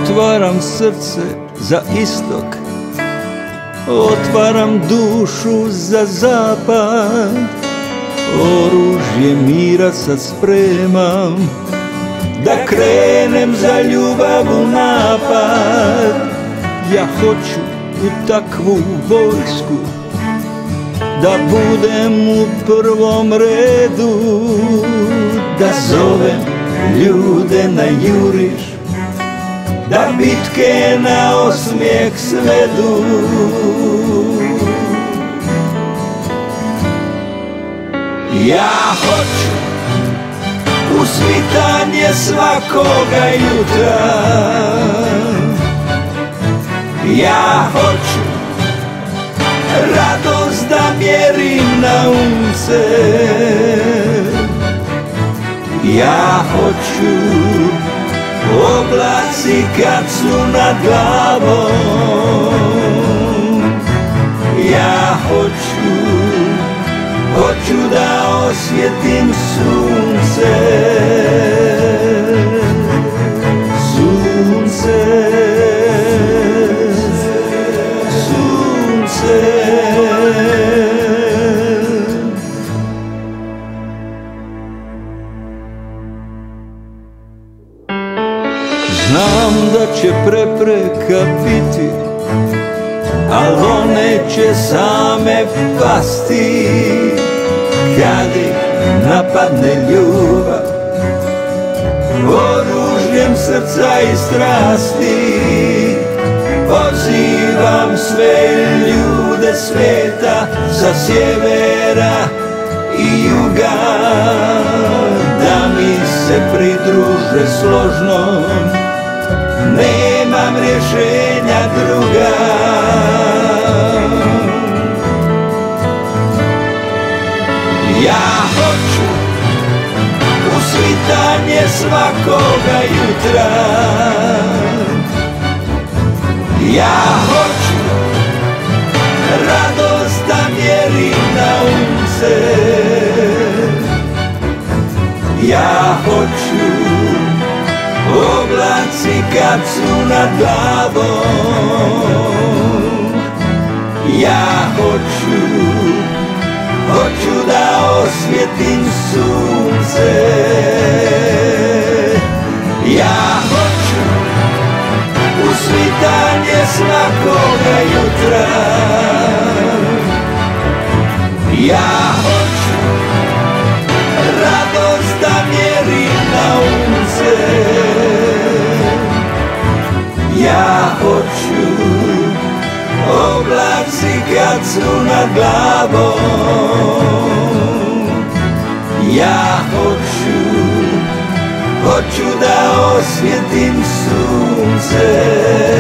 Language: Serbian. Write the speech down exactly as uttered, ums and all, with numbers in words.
Otvaram srce za istok, otvaram dušu za zapad, oružje mira sad spremam, da krenem za ljubav u napad. Ja hoću u takvu vojsku, da budem u prvom redu, da zovem ljude na juriš, da bitke na osmijeh svedu. Ja hoću usvitanje svakoga jutra, ja hoću radost da mjerim na unce, ja hoću oblaci kad su nad glavom, ja hoću, hoću da osjetim sunce, sunce, sunce. Znam da će prepreka biti, al' one će same pasti kad ih napadne ljubav oružjem srca i strasti. Pozivam sve ljude sveta sa sjevera i juga da mi se pridruže složno, nemam rješenja druga. Ja hoću usvitanje svakoga jutra, ja hoću radost da mjerim na unce, ja hoću oblaci kad su nad glavom, ja hoću, hoću da osvjetim sunce, ja hoću usvitanje svakoga jutra, ja hoću radost da mjerim na unce, ja hoću oblaci kad su nad glavom, ja hoću, hoću da osvjetim sunce.